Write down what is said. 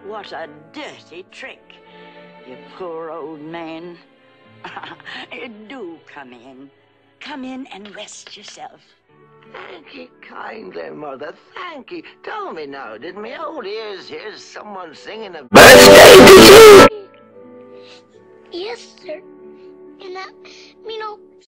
What a dirty trick, you poor old man. Do come in. Come in and rest yourself. Thank you kindly, Mother. Thank you. Tell me now, did my old ears hear someone singing a birthday to you? Yes, sir. And that,